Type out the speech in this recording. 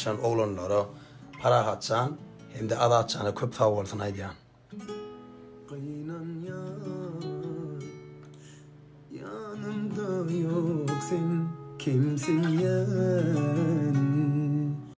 oğlanlara para atsan hem de ada atsanı köp sağ olsun aydiyan. Kıynan yanımda yok sen kimsin yan